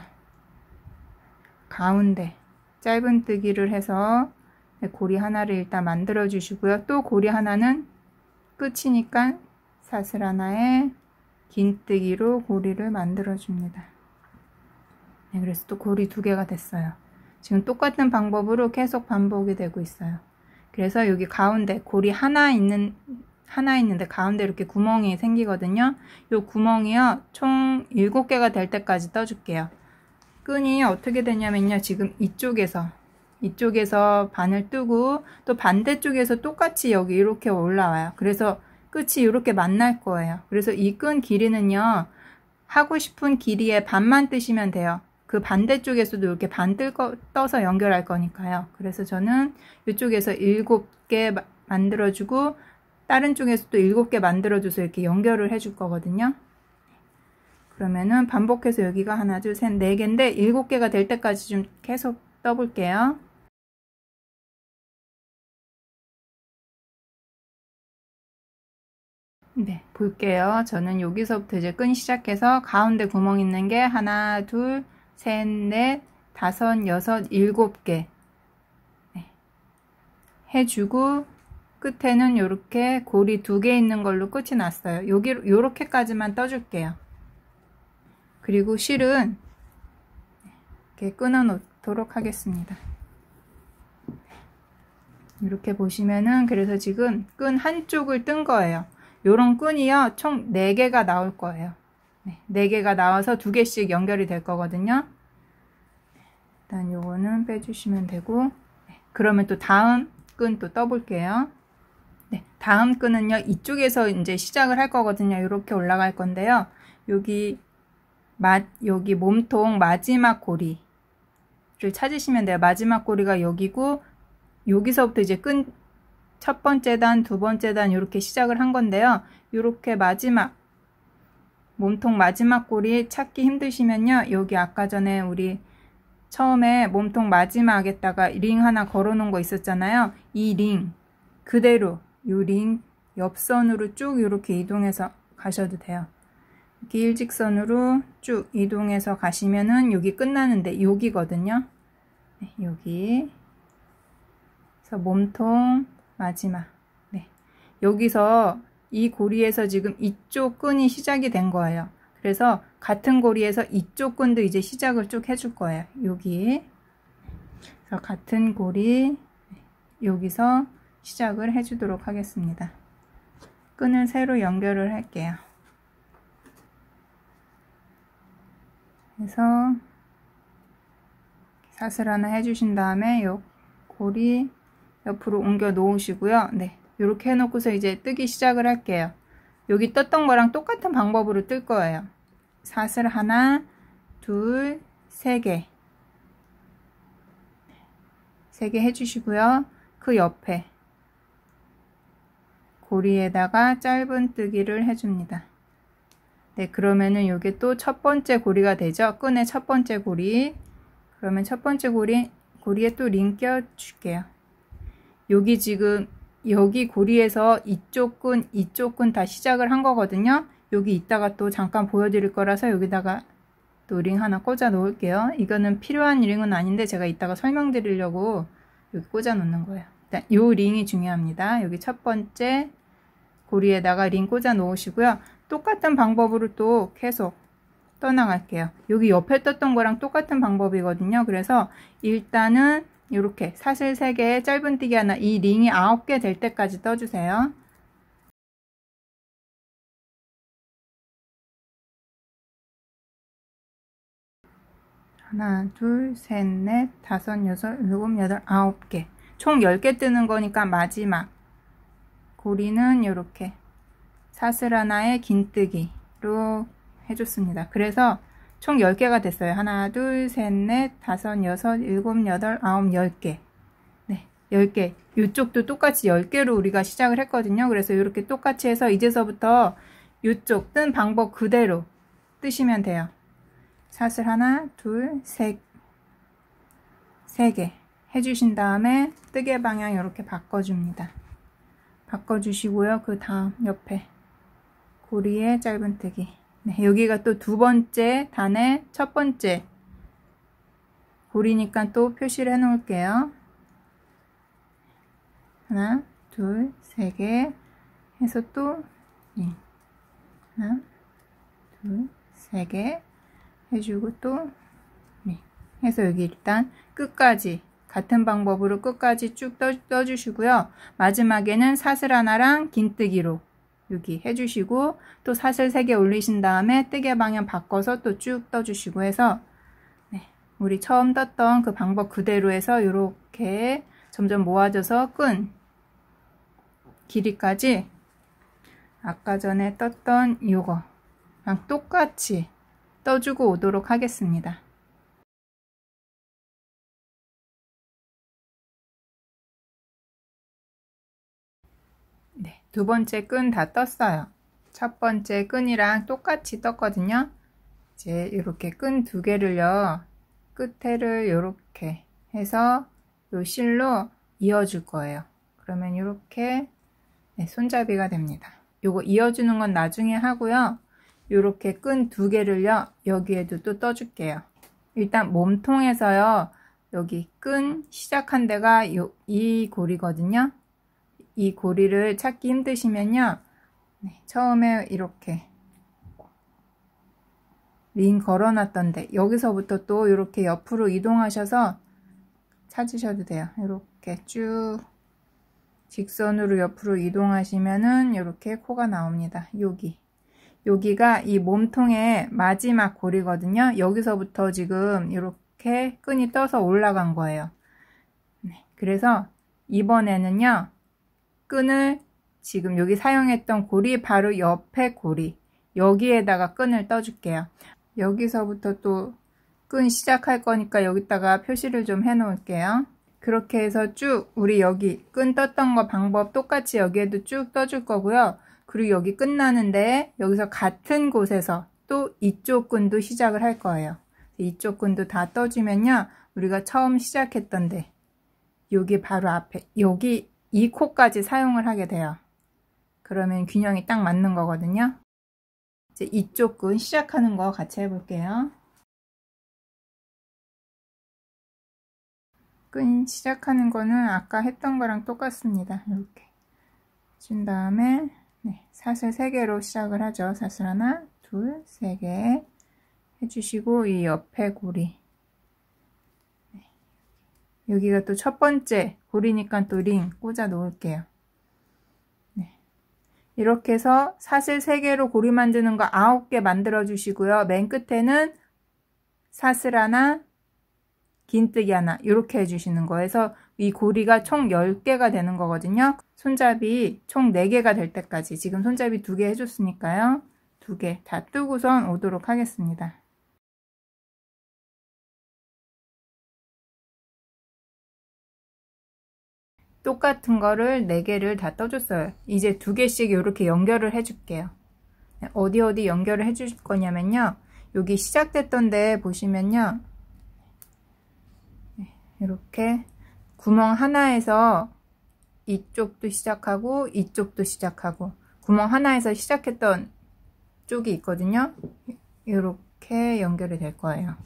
가운데 짧은뜨기를 해서 고리 하나를 일단 만들어 주시고요. 또 고리 하나는 끝이니까 사슬 하나에 긴뜨기로 고리를 만들어 줍니다. 네, 그래서 또 고리 두 개가 됐어요. 지금 똑같은 방법으로 계속 반복이 되고 있어요. 그래서 여기 가운데 고리 하나 있는 하나 있는데 가운데 이렇게 구멍이 생기거든요. 이 구멍이요, 총 일곱 개가 될 때까지 떠줄게요. 끈이 어떻게 되냐면요, 지금 이쪽에서 이쪽에서 바늘 뜨고 또 반대쪽에서 똑같이 여기 이렇게 올라와요. 그래서 끝이 이렇게 만날 거예요. 그래서 이 끈 길이는요, 하고 싶은 길이의 반만 뜨시면 돼요. 그 반대쪽에서도 이렇게 반 뜰 거, 떠서 연결할 거니까요. 그래서 저는 이쪽에서 일곱 개 만들어주고 다른 쪽에서도 일곱 개 만들어줘서 이렇게 연결을 해줄 거거든요. 그러면은 반복해서 여기가 하나, 둘, 셋, 네 개인데 일곱 개가 될 때까지 좀 계속 떠볼게요. 네, 볼게요. 저는 여기서부터 이제 끈 시작해서 가운데 구멍 있는 게 하나, 둘, 셋, 넷, 다섯, 여섯, 일곱 개 네. 해주고 끝에는 이렇게 고리 두 개 있는 걸로 끝이 났어요. 여기 요렇게까지만 떠줄게요. 그리고 실은 이렇게 끊어 놓도록 하겠습니다. 이렇게 보시면은 그래서 지금 끈 한쪽을 뜬 거예요. 요런 끈이요 총 네 개가 나올 거예요. 네, 네 개가 나와서 두 개씩 연결이 될 거거든요. 일단 요거는 빼주시면 되고, 네, 그러면 또 다음 끈 또 떠볼게요. 네, 다음 끈은요 이쪽에서 이제 시작을 할 거거든요. 이렇게 올라갈 건데요. 여기 마, 여기 몸통 마지막 고리를 찾으시면 돼요. 마지막 고리가 여기고, 여기서부터 이제 끈 첫 번째 단, 두 번째 단 이렇게 시작을 한 건데요. 이렇게 마지막 몸통 마지막 고리 찾기 힘드시면요. 여기 아까 전에 우리 처음에 몸통 마지막에다가 링 하나 걸어 놓은 거 있었잖아요. 이 링 그대로 이 링 옆선으로 쭉 이렇게 이동해서 가셔도 돼요. 이렇게 일직선으로 쭉 이동해서 가시면은 여기 끝나는데 여기거든요. 네, 여기. 그래서 몸통 마지막. 네. 여기서 이 고리에서 지금 이쪽 끈이 시작이 된 거예요. 그래서 같은 고리에서 이쪽 끈도 이제 시작을 쭉 해줄 거예요. 여기. 그래서 같은 고리 여기서 시작을 해주도록 하겠습니다. 끈을 새로 연결을 할게요. 그래서 사슬 하나 해주신 다음에 요 고리 옆으로 옮겨 놓으시고요. 네, 이렇게 해놓고서 이제 뜨기 시작을 할게요. 여기 떴던 거랑 똑같은 방법으로 뜰 거예요. 사슬 하나, 둘, 세 개, 세 개 해주시고요. 그 옆에 고리에다가 짧은 뜨기를 해줍니다. 네, 그러면은 이게 또 첫 번째 고리가 되죠. 끈의 첫 번째 고리. 그러면 첫 번째 고리, 고리에 또 링 껴줄게요. 여기 지금 여기 고리에서 이쪽 끈, 이쪽 끈 다 시작을 한 거거든요. 여기 이따가 또 잠깐 보여드릴 거라서 여기다가 또 링 하나 꽂아 놓을게요. 이거는 필요한 링은 아닌데 제가 이따가 설명드리려고 여기 꽂아 놓는 거예요. 일단 요 링이 중요합니다. 여기 첫 번째 고리에다가 링 꽂아 놓으시고요. 똑같은 방법으로 또 계속 떠나갈게요. 여기 옆에 떴던 거랑 똑같은 방법이거든요. 그래서 일단은 이렇게 사슬 세 개에 짧은뜨기 하나, 이 링이 아홉 개 될 때까지 떠주세요. 하나, 둘, 셋, 넷, 다섯, 여섯, 일곱, 여덟, 아홉 개. 총 열 개 뜨는 거니까 마지막 고리는 이렇게 사슬 하나에 긴뜨기로 해줬습니다. 그래서 총 열 개가 됐어요. 하나, 둘, 셋, 넷, 다섯, 여섯, 일곱, 여덟, 아홉, 열 개. 네, 열 개. 이쪽도 똑같이 열 개로 우리가 시작을 했거든요. 그래서 이렇게 똑같이 해서 이제서부터 이쪽 뜬 방법 그대로 뜨시면 돼요. 사슬 하나, 둘, 셋, 세 개 해주신 다음에 뜨개 방향 이렇게 바꿔줍니다. 바꿔주시고요. 그 다음 옆에 고리에 짧은뜨기. 네, 여기가 또 두 번째 단의 첫 번째 고리니까 또 표시를 해 놓을게요. 하나, 둘, 세 개 해서 또 링. 하나, 둘, 세 개 해주고 또 링. 해서 여기 일단 끝까지 같은 방법으로 끝까지 쭉 떠, 떠주시고요. 마지막에는 사슬 하나랑 긴뜨기로 여기 해주시고 또 사슬 세 개 올리신 다음에 뜨개 방향 바꿔서 또 쭉 떠주시고 해서 네, 우리 처음 떴던 그 방법 그대로 해서 이렇게 점점 모아져서 끈 길이까지 아까 전에 떴던 이거랑 똑같이 떠주고 오도록 하겠습니다. 네, 두 번째 끈 다 떴어요. 첫 번째 끈이랑 똑같이 떴거든요. 이제 이렇게 끈 두 개를요, 끝에를 이렇게 해서 요 실로 이어줄 거예요. 그러면 이렇게 네, 손잡이가 됩니다. 요거 이어주는 건 나중에 하고요. 이렇게 끈 두 개를요, 여기에도 또 떠줄게요. 일단 몸통에서요, 여기 끈 시작한 데가 요, 이 고리거든요. 이 고리를 찾기 힘드시면요, 네, 처음에 이렇게 링 걸어놨던데 여기서부터 또 이렇게 옆으로 이동하셔서 찾으셔도 돼요. 이렇게 쭉 직선으로 옆으로 이동하시면은 이렇게 코가 나옵니다. 여기. 여기가 이 몸통의 마지막 고리거든요. 여기서부터 지금 이렇게 끈이 떠서 올라간 거예요. 네, 그래서 이번에는요, 끈을 지금 여기 사용했던 고리 바로 옆에 고리, 여기에다가 끈을 떠줄게요. 여기서부터 또 끈 시작할 거니까 여기다가 표시를 좀 해 놓을게요. 그렇게 해서 쭉 우리 여기 끈 떴던 거 방법 똑같이 여기에도 쭉 떠줄 거고요. 그리고 여기 끝나는데 여기서 같은 곳에서 또 이쪽 끈도 시작을 할 거예요. 이쪽 끈도 다 떠주면요, 우리가 처음 시작했던데 여기 바로 앞에 여기 이 코까지 사용을 하게 돼요. 그러면 균형이 딱 맞는 거거든요. 이제 이쪽 끈 시작하는 거 같이 해볼게요. 끈 시작하는 거는 아까 했던 거랑 똑같습니다. 이렇게 준 다음에 네, 사슬 세 개로 시작을 하죠. 사슬 하나, 둘, 세 개 해주시고 이 옆에 고리, 네, 여기가 또 첫 번째 고리니까 또 링 꽂아 놓을게요. 네, 이렇게 해서 사슬 세 개로 고리 만드는 거 아홉 개 만들어 주시고요. 맨 끝에는 사슬 하나, 긴뜨기 하나 이렇게 해주시는 거에서 이 고리가 총 열 개가 되는 거거든요. 손잡이 총 네 개가 될 때까지, 지금 손잡이 두 개 해줬으니까요. 두 개 다 뜨고선 오도록 하겠습니다. 똑같은 거를 네 개를 다 떠줬어요. 이제 두 개씩 이렇게 연결을 해줄게요. 어디 어디 연결을 해줄 거냐면요, 여기 시작됐던 데 보시면요, 이렇게 구멍 하나에서 이쪽도 시작하고 이쪽도 시작하고 구멍 하나에서 시작했던 쪽이 있거든요. 이렇게 연결이 될 거예요.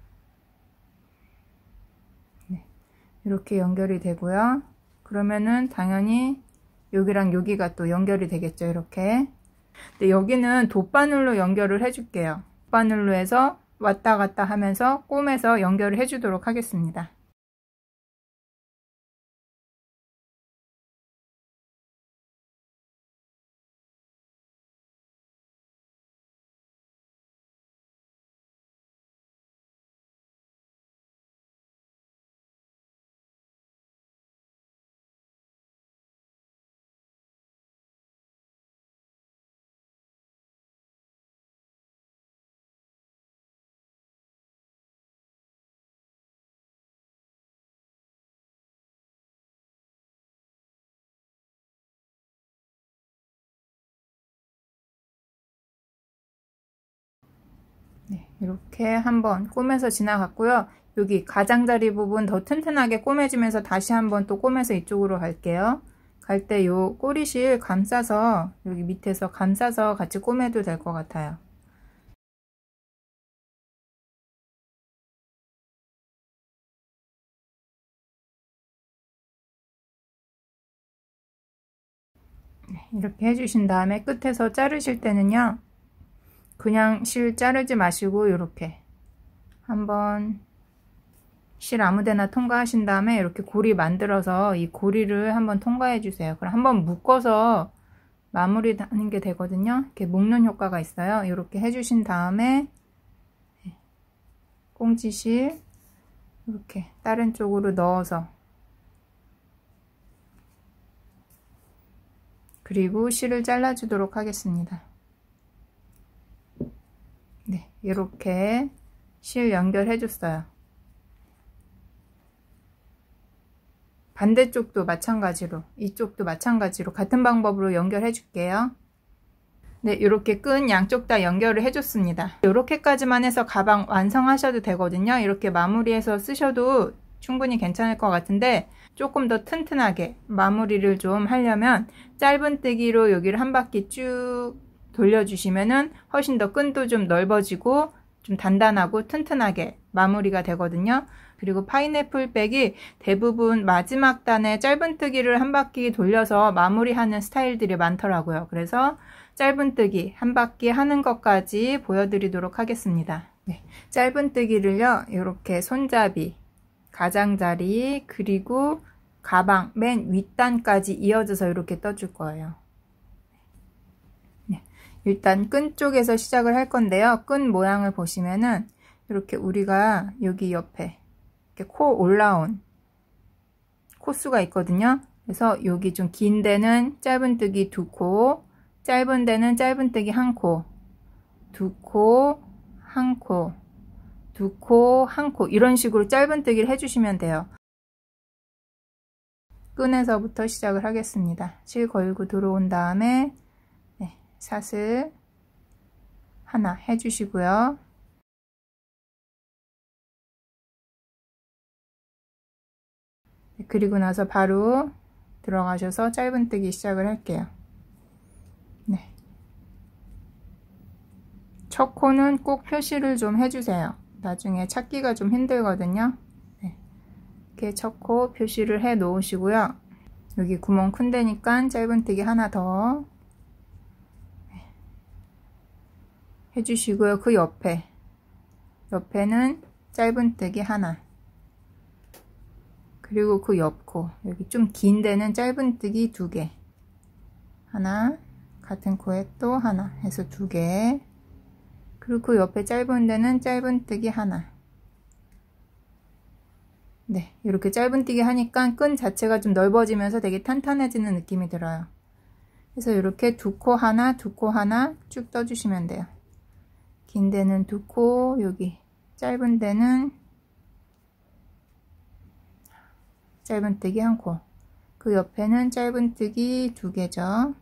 네, 이렇게 연결이 되고요. 그러면은 당연히 여기랑 여기가 또 연결이 되겠죠. 이렇게. 근데 여기는 돗바늘로 연결을 해줄게요. 돗바늘로 해서 왔다 갔다 하면서 꿰매서 연결을 해주도록 하겠습니다. 네, 이렇게 한번 꼬매서 지나갔고요. 여기 가장자리 부분 더 튼튼하게 꼬매주면서 다시 한번 또 꼬매서 이쪽으로 갈게요. 갈 때 요 꼬리실 감싸서 여기 밑에서 감싸서 같이 꼬매도 될 것 같아요. 네, 이렇게 해주신 다음에 끝에서 자르실 때는요, 그냥 실 자르지 마시고 이렇게 한번 실 아무데나 통과하신 다음에 이렇게 고리 만들어서 이 고리를 한번 통과해 주세요. 그럼 한번 묶어서 마무리 하는 게 되거든요. 이렇게 묶는 효과가 있어요. 이렇게 해주신 다음에 꽁지실 이렇게 다른 쪽으로 넣어서, 그리고 실을 잘라 주도록 하겠습니다. 네, 이렇게 실 연결해 줬어요. 반대쪽도 마찬가지로, 이쪽도 마찬가지로 같은 방법으로 연결해 줄게요. 네, 이렇게 끈 양쪽 다 연결을 해줬습니다. 이렇게까지만 해서 가방 완성하셔도 되거든요. 이렇게 마무리해서 쓰셔도 충분히 괜찮을 것 같은데, 조금 더 튼튼하게 마무리를 좀 하려면 짧은뜨기로 여기를 한 바퀴 쭉 돌려주시면은 훨씬 더 끈도 좀 넓어지고 좀 단단하고 튼튼하게 마무리가 되거든요. 그리고 파인애플 백이 대부분 마지막 단에 짧은뜨기를 한 바퀴 돌려서 마무리하는 스타일들이 많더라고요. 그래서 짧은뜨기 한 바퀴 하는 것까지 보여드리도록 하겠습니다. 네, 짧은뜨기를요, 이렇게 손잡이, 가장자리, 그리고 가방 맨 윗단까지 이어져서 이렇게 떠줄 거예요. 네, 일단 끈 쪽에서 시작을 할 건데요. 끈 모양을 보시면은 이렇게 우리가 여기 옆에 이렇게 코 올라온 코수가 있거든요. 그래서 여기 좀 긴 데는 짧은뜨기 두 코, 짧은 데는 짧은뜨기 한 코, 두 코, 한 코, 두 코, 한 코, 이런 식으로 짧은뜨기를 해주시면 돼요. 끈에서부터 시작을 하겠습니다. 실 걸고 들어온 다음에 네, 사슬 하나 해주시고요. 네, 그리고 나서 바로 들어가셔서 짧은뜨기 시작을 할게요. 네. 첫 코는 꼭 표시를 좀 해주세요. 나중에 찾기가 좀 힘들거든요. 네. 이렇게 첫 코 표시를 해 놓으시고요. 여기 구멍 큰 데니까 짧은뜨기 하나 더 해주시고요. 그 옆에 옆에는 짧은뜨기 하나, 그리고 그 옆코 여기 좀 긴 데는 짧은뜨기 두 개, 하나, 같은 코에 또 하나 해서 두 개, 그리고 그 옆에 짧은 데는 짧은뜨기 하나. 네, 이렇게 짧은뜨기 하니까 끈 자체가 좀 넓어지면서 되게 탄탄해지는 느낌이 들어요. 그래서 이렇게 두 코 하나, 두 코 하나 쭉 떠주시면 돼요. 긴 데는 두 코, 여기 짧은 데는 짧은뜨기 한 코, 그 옆에는 짧은뜨기 두 개죠.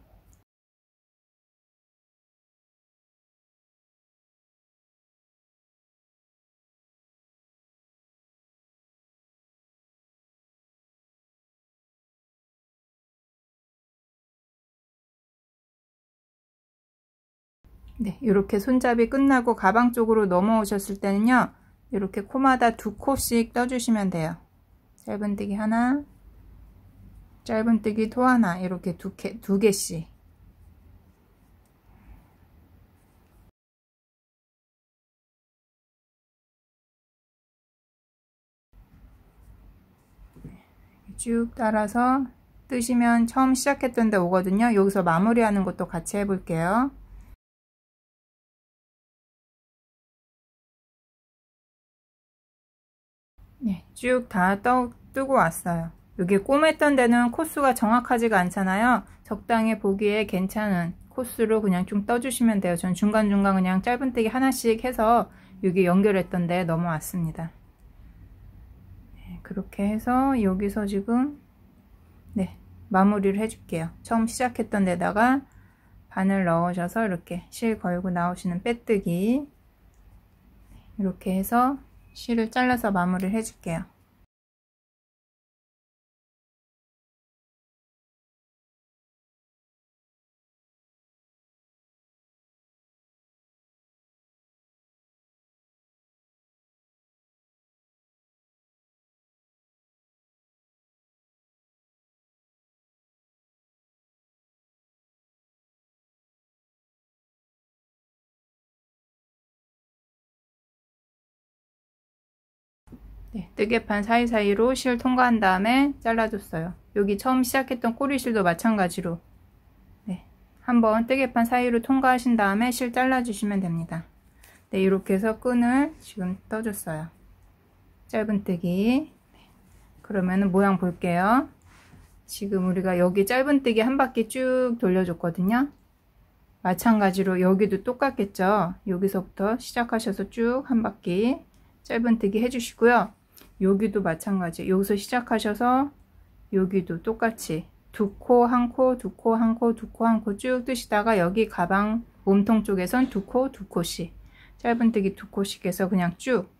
네, 이렇게 손잡이 끝나고 가방 쪽으로 넘어오셨을 때는요, 이렇게 코마다 두 코씩 떠주시면 돼요. 짧은뜨기 하나, 짧은뜨기 또 하나, 이렇게 두, 개, 두 개씩. 쭉 따라서 뜨시면 처음 시작했던 데 오거든요. 여기서 마무리하는 것도 같이 해볼게요. 네, 쭉 다 뜨고 왔어요. 여기 꼬맸던 데는 코수가 정확하지가 않잖아요. 적당히 보기에 괜찮은 코수로 그냥 좀 떠주시면 돼요. 전 중간중간 그냥 짧은뜨기 하나씩 해서 여기 연결했던 데 넘어왔습니다. 네, 그렇게 해서 여기서 지금 네, 마무리를 해줄게요. 처음 시작했던 데다가 바늘 넣으셔서 이렇게 실 걸고 나오시는 빼뜨기, 이렇게 해서 실을 잘라서 마무리를 해줄게요. 네, 뜨개판 사이사이로 실 통과한 다음에 잘라줬어요. 여기 처음 시작했던 꼬리실도 마찬가지로 네, 한번 뜨개판 사이로 통과하신 다음에 실 잘라주시면 됩니다. 네, 이렇게 해서 끈을 지금 떠줬어요. 짧은뜨기. 네, 그러면은 모양 볼게요. 지금 우리가 여기 짧은뜨기 한 바퀴 쭉 돌려줬거든요. 마찬가지로 여기도 똑같겠죠. 여기서부터 시작하셔서 쭉 한 바퀴 짧은뜨기 해주시고요. 여기도 마찬가지, 여기서 시작하셔서 여기도 똑같이 두 코 한 코, 두 코 한 코, 두 코 한 코 쭉 뜨시다가 여기 가방 몸통 쪽에선 두 코, 두 코씩 짧은뜨기 두 코씩 해서 그냥 쭉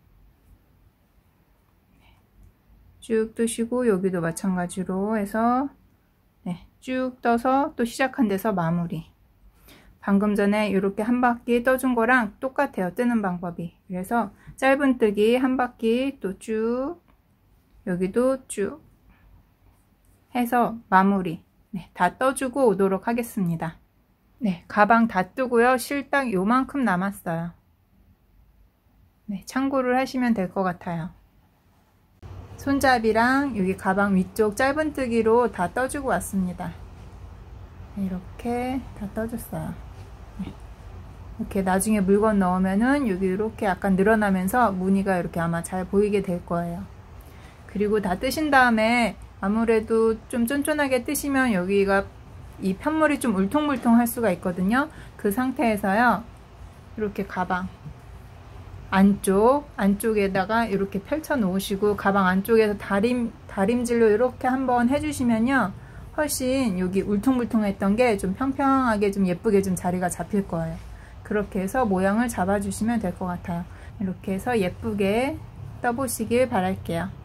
쭉 뜨시고, 여기도 마찬가지로 해서 네, 쭉 떠서 또 시작한 데서 마무리. 방금 전에 이렇게 한 바퀴 떠준 거랑 똑같아요, 뜨는 방법이. 그래서 짧은뜨기 한 바퀴 또 쭉, 여기도 쭉 해서 마무리 네, 다 떠주고 오도록 하겠습니다. 네, 가방 다 뜨고요. 실 딱 요만큼 남았어요. 네, 참고를 하시면 될 것 같아요. 손잡이랑 여기 가방 위쪽 짧은뜨기로 다 떠주고 왔습니다. 이렇게 다 떠줬어요. 이렇게 나중에 물건 넣으면은 여기 이렇게 약간 늘어나면서 무늬가 이렇게 아마 잘 보이게 될 거예요. 그리고 다 뜨신 다음에 아무래도 좀 쫀쫀하게 뜨시면 여기가 이 편물이 좀 울퉁불퉁 할 수가 있거든요. 그 상태에서요, 이렇게 가방 안쪽, 안쪽에다가 이렇게 펼쳐 놓으시고 가방 안쪽에서 다림, 다림질로 이렇게 한번 해주시면요, 훨씬 여기 울퉁불퉁 했던 게 좀 평평하게 좀 예쁘게 좀 자리가 잡힐 거예요. 그렇게 해서 모양을 잡아주시면 될 것 같아요. 이렇게 해서 예쁘게 떠보시길 바랄게요.